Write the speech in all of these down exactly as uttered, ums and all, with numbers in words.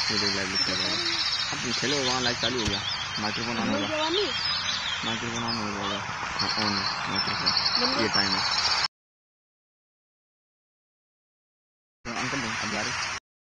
Video live लिखा जाएगा। अब खेलो वहाँ लाइव चालू हो गया। माइक्रोफोन ऑन होगा, माइक्रोफोन ऑन हो जाएगा। हाँ ऑन है माइक्रोफोन, ये टाइम है। तो अंकल अब जा रहे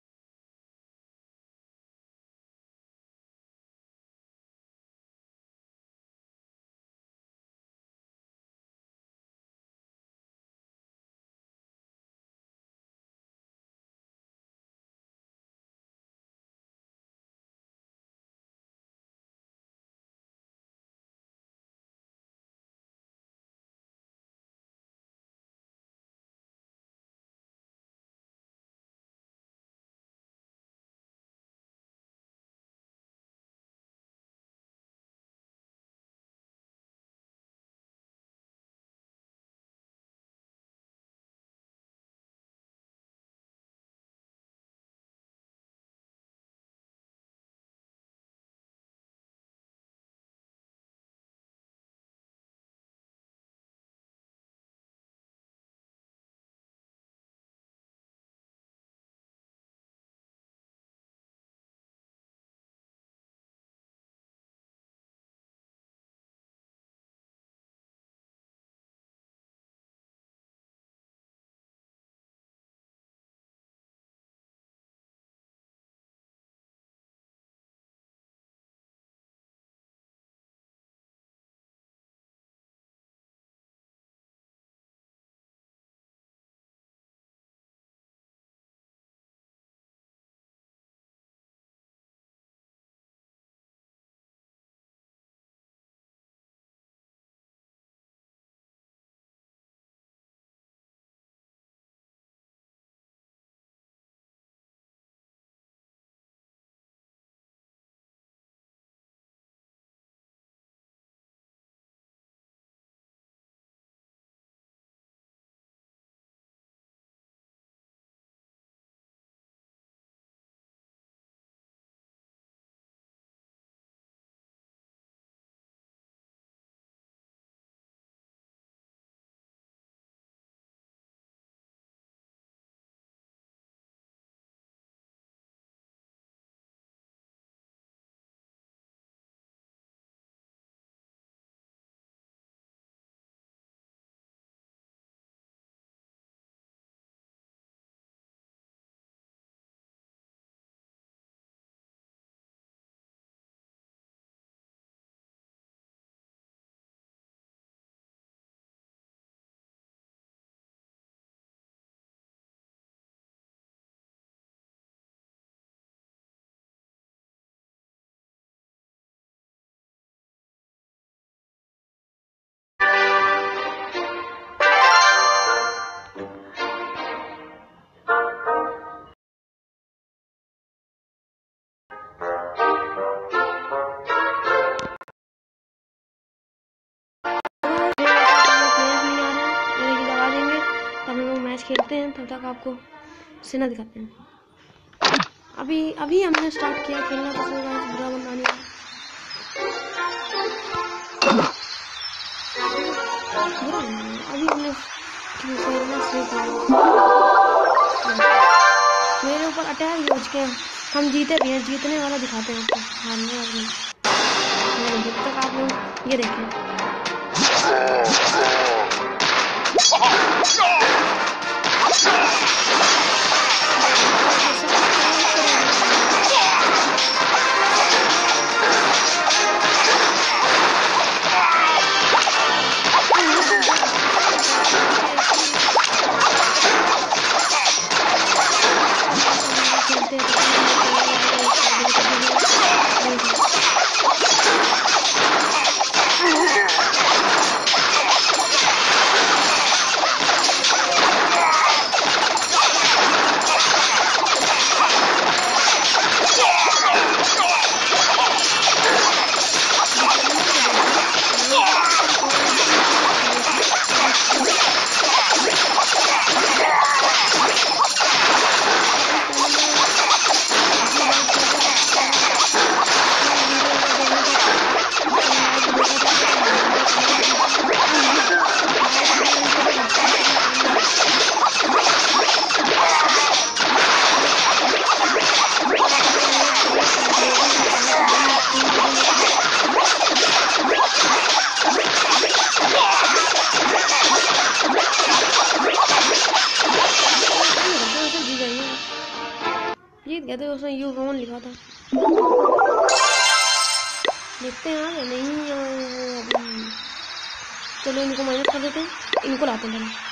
खेलते हैं, तब तक आपको सेना दिखाते हैं। अभी अभी हमने स्टार्ट किया खेलना, तो बुरा बंदा नहीं है। अभी हमने मेरे ऊपर अटैक हो चुके हैं। हम जीते भी हैं, जीतने वाला दिखाते हैं आपको, हारने वाला नहीं। जब तक आप लोग ये देखें जीत गए थे, उसमें यू वन लिखा था। देखते हैं आगे नहीं आए अभी। चलो इनको माइनस कर देते हैं, इनको लाते हैं पहले।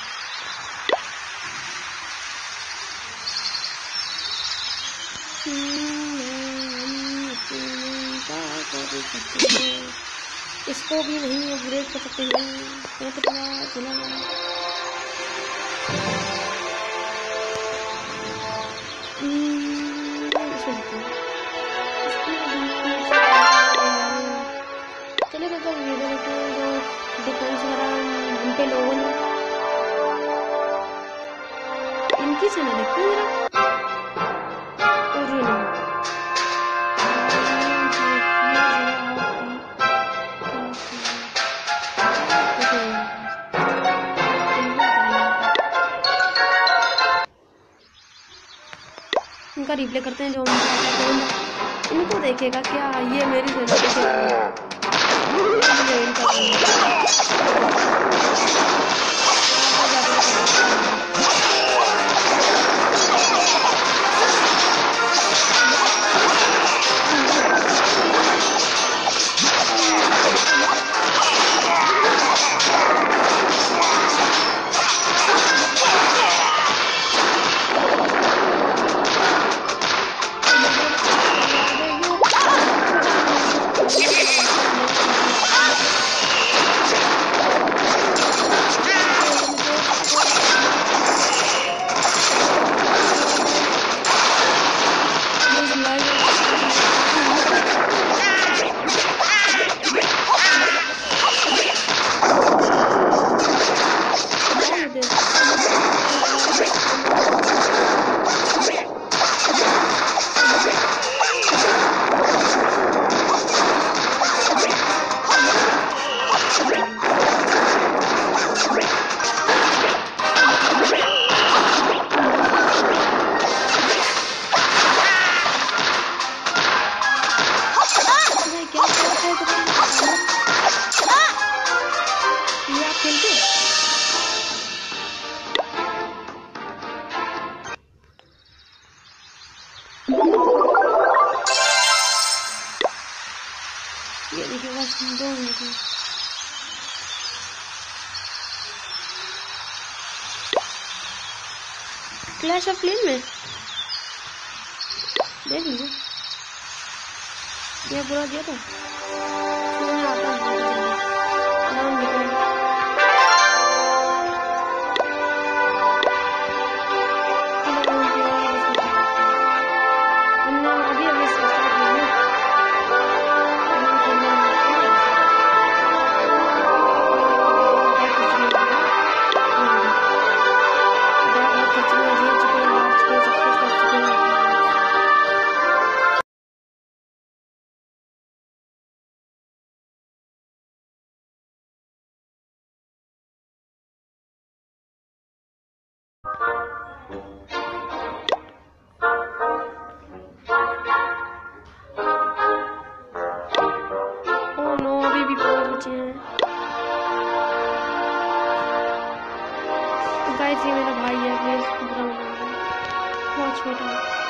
इसको भी नहीं अपग्रेड कर सकते हैं। क्या तो चला चला चले तो ये देखते हैं जो डिफेंस वगैरह हम पे लोगों ने इनकी से ना देखते हैं जरा। इनका रिप्ले करते हैं जो इनको देखेगा क्या ये मेरी ये देखिए बस दो मिनट में क्लैश ऑफ क्लेन में देख लीजिए ये पूरा दिया था आता नाम लिखना गाइस ये मेरा भाई है, प्लीज बुरा मत मानना, बहुत छोटा है।